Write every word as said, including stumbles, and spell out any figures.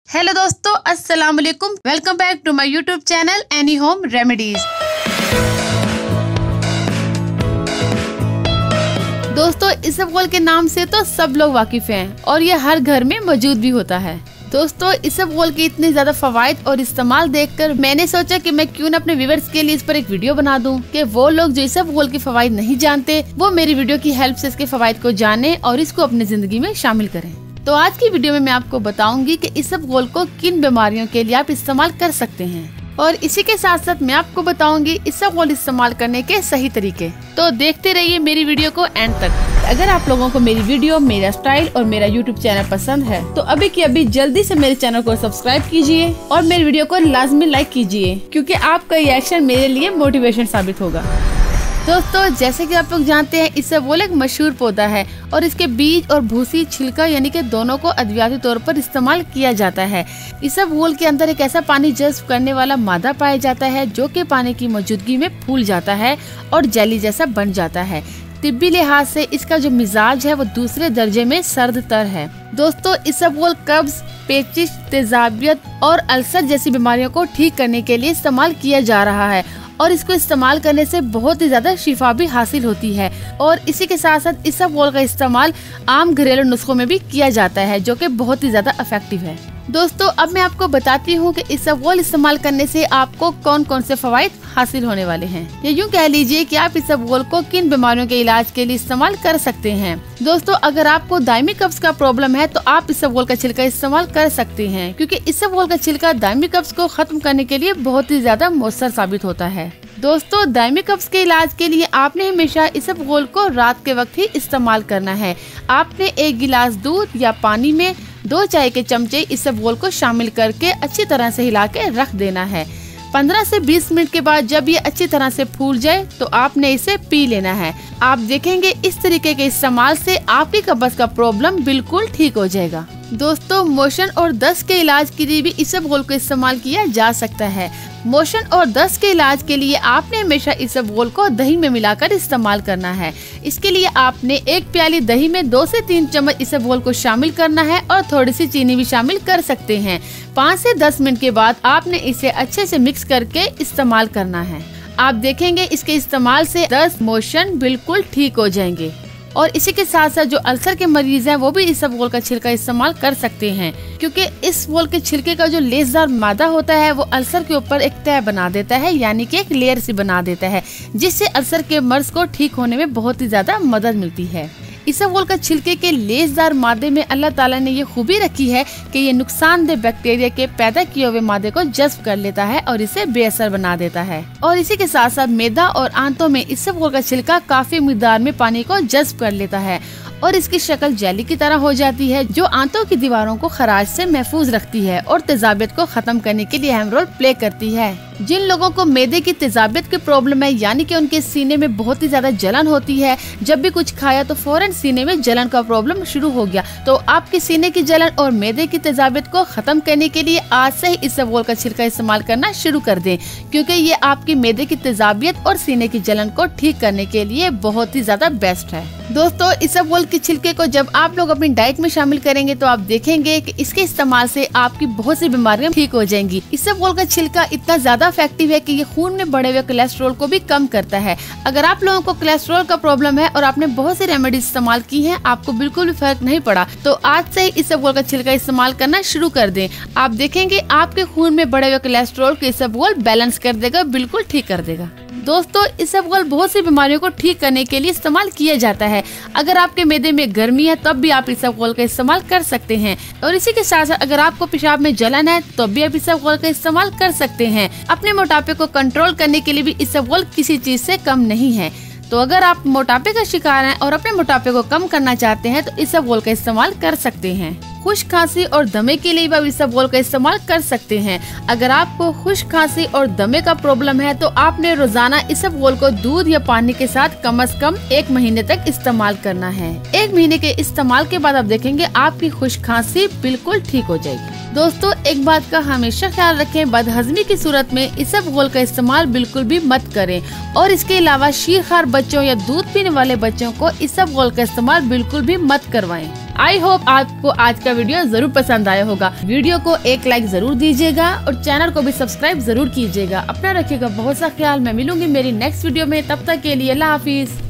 Hello दोस्तों, अस्सलाम वालेकुम। Welcome back to my YouTube channel any home remedies. दोस्तों, इसबगोल के नाम से तो सब लोग वाकिफ हैं और ये हर घर में मौजूद भी होता है। दोस्तों, इसबगोल के इतने ज्यादा फवाइद और इस्तेमाल देखकर मैंने सोचा कि मैं क्यों न अपने व्यूअर्स के लिए इस पर एक वीडियो बना दूं कि वो लोग जो इसबगोल के फवाइद नहीं जानते वो मेरी वीडियो की हेल्प से इसके फवाइद को जाने और इसको अपनी जिंदगी में शामिल करें। तो आज की वीडियो में मैं आपको बताऊंगी कि इसबगोल को किन बीमारियों के लिए आप इस्तेमाल कर सकते हैं और इसी के साथ साथ मैं आपको बताऊंगी इसबगोल इस्तेमाल करने के सही तरीके। तो देखते रहिए मेरी वीडियो को एंड तक। अगर आप लोगों को मेरी वीडियो, मेरा स्टाइल और मेरा यूट्यूब चैनल पसंद है तो अभी की अभी जल्दी से मेरे चैनल को सब्सक्राइब कीजिए और मेरी वीडियो को लाजमी लाइक कीजिए, क्योंकि आपका ये एक्शन मेरे लिए मोटिवेशन साबित होगा। दोस्तों, जैसे कि आप लोग जानते हैं, इसबगोल एक मशहूर पौधा है और इसके बीज और भूसी, छिलका यानी कि दोनों को अद्वियाती तौर पर इस्तेमाल किया जाता है। इसबगोल के अंदर एक ऐसा पानी जज्ब करने वाला मादा पाया जाता है जो कि पानी की मौजूदगी में फूल जाता है और जेली जैसा बन जाता है। तिब्बी लिहाज से इसका जो मिजाज है वो दूसरे दर्जे में सर्द तर है। दोस्तों, इसबगोल कब्ज, पेचिश, तेजाबियत और अल्सर जैसी बीमारियों को ठीक करने के लिए इस्तेमाल किया जा रहा है और इसको इस्तेमाल करने से बहुत ही ज्यादा शिफा भी हासिल होती है। और इसी के साथ साथ इसबगोल का इस्तेमाल आम घरेलू नुस्खों में भी किया जाता है जो कि बहुत ही ज्यादा इफेक्टिव है। दोस्तों, अब मैं आपको बताती हूँ कि इसबगोल इस्तेमाल करने से आपको कौन कौन से फवाइद हासिल होने वाले हैं। या यूँ कह लीजिए कि आप इसबगोल को किन बीमारियों के इलाज के लिए इस्तेमाल कर सकते हैं। दोस्तों, अगर आपको दायमी कब्ज का प्रॉब्लम है तो आप इसबगोल का छिलका इस्तेमाल कर सकते हैं, क्योंकि इसबगोल का छिलका दायमी कब्ज को खत्म करने के लिए बहुत ही ज्यादा मौसर साबित होता है। दोस्तों, दायमी कब्ज के इलाज के लिए आपने हमेशा इसबगोल को रात के वक्त ही इस्तेमाल करना है। आपने एक गिलास दूध या पानी में दो चाय के चमचे इसबगोल को शामिल करके अच्छी तरह से हिला के रख देना है। पंद्रह से बीस मिनट के बाद जब ये अच्छी तरह से फूल जाए तो आपने इसे पी लेना है। आप देखेंगे इस तरीके के इस्तेमाल से आपकी कब्ज का प्रॉब्लम बिल्कुल ठीक हो जाएगा। दोस्तों, मोशन और दस्त के इलाज के लिए भी इसबगोल को इस्तेमाल किया जा सकता है। मोशन और दस्त के इलाज के लिए आपने हमेशा इसबगोल को दही में मिलाकर इस्तेमाल करना है। इसके लिए आपने एक प्याली दही में दो से तीन चम्मच इसबगोल को शामिल करना है और थोड़ी सी चीनी भी शामिल कर सकते हैं। पाँच से दस मिनट के बाद आपने इसे अच्छे से मिक्स करके इस्तेमाल करना है। आप देखेंगे इसके इस्तेमाल से दस्त, मोशन बिल्कुल ठीक हो जाएंगे। और इसी के साथ साथ जो अल्सर के मरीज हैं वो भी इसबगोल का छिलका इस्तेमाल कर सकते हैं, क्योंकि इसबगोल के छिलके का जो लेसदार मादा होता है वो अल्सर के ऊपर एक तह बना देता है, यानी कि एक लेयर सी बना देता है, जिससे अल्सर के मर्ज को ठीक होने में बहुत ही ज्यादा मदद मिलती है। इसबगोल का छिलके के लेसदार मादे में अल्लाह ताला ने ये खूबी रखी है कि ये नुकसानदेह बैक्टीरिया के पैदा किए हुए मादे को जज्ब कर लेता है और इसे बेअसर बना देता है। और इसी के साथ साथ मैदा और आंतों में इसबगोल का छिलका काफी मिकदार में पानी को जज्ब कर लेता है और इसकी शक्ल जेली की तरह हो जाती है, जो आंतों की दीवारों को खराश से महफूज रखती है और तेजाबियत को खत्म करने के लिए अहम रोल प्ले करती है। जिन लोगों को मैदे की तेजाबियत की प्रॉब्लम है, यानी कि उनके सीने में बहुत ही ज्यादा जलन होती है, जब भी कुछ खाया तो फौरन सीने में जलन का प्रॉब्लम शुरू हो गया, तो आपके सीने की जलन और मैदे की तेजाबियत को खत्म करने के लिए आज से ही इसबगोल का छिलका इस्तेमाल करना शुरू कर दें, क्योंकि ये आपकी मैदे की तेजाबियत और सीने की जलन को ठीक करने के लिए बहुत ही ज्यादा बेस्ट है। दोस्तों, इसबगोल के छिलके को जब आप लोग अपनी डाइट में शामिल करेंगे तो आप देखेंगे कि इसके इस्तेमाल से आपकी बहुत सी बीमारियां ठीक हो जाएंगी। इसबगोल का छिलका इतना ज्यादा इफेक्टिव है कि ये खून में बढ़े हुए कोलेस्ट्रॉल को भी कम करता है। अगर आप लोगों को कोलेस्ट्रॉल का प्रॉब्लम है और आपने बहुत सी रेमेडी इस्तेमाल की हैं, आपको बिल्कुल भी फर्क नहीं पड़ा, तो आज से ही इसबगोल का छिलका इस्तेमाल करना शुरू कर दें। आप देखेंगे आपके खून में बढ़े हुए कोलेस्ट्रॉल को इसबगोल बैलेंस कर देगा, बिल्कुल ठीक कर देगा। दोस्तों, इसबगोल बहुत सी बीमारियों को ठीक करने के लिए इस्तेमाल किया जाता है। अगर आपके मैदे में गर्मी है तब भी आप इसबगोल का इस्तेमाल कर सकते हैं, और इसी के साथ साथ अगर आपको पेशाब में जलन है तब भी आप इसबगोल का इस्तेमाल कर सकते हैं। अपने मोटापे को कंट्रोल करने के लिए भी इसबगोल किसी चीज से कम नहीं है। तो अगर आप मोटापे का शिकार हैं और अपने मोटापे को कम करना चाहते हैं तो इसबगोल का इस्तेमाल कर सकते हैं। खुश्क खांसी और दमे के लिए भी आप इसबगोल का इस्तेमाल कर सकते हैं। अगर आपको खुश्क खांसी और दमे का प्रॉब्लम है तो आपने रोजाना इसबगोल को दूध या पानी के साथ कम से कम एक महीने तक इस्तेमाल करना है। एक महीने के इस्तेमाल के बाद आप देखेंगे आपकी खुश्क खांसी बिल्कुल ठीक हो जाएगी। दोस्तों, एक बात का हमेशा ख्याल रखें, बदहजमी की सूरत में इसबगोल का इस्तेमाल बिल्कुल भी मत करें, और इसके अलावा शीरखार बच्चों या दूध पीने वाले बच्चों को इसबगोल का इस्तेमाल बिल्कुल भी मत करवाएं। आई होप आपको आज का वीडियो जरूर पसंद आया होगा। वीडियो को एक लाइक जरूर दीजिएगा और चैनल को भी सब्सक्राइब जरूर कीजिएगा। अपना रखिएगा बहुत सा ख्याल। मैं मिलूंगी मेरी नेक्स्ट वीडियो में, तब तक के लिए अल्लाह हाफिज।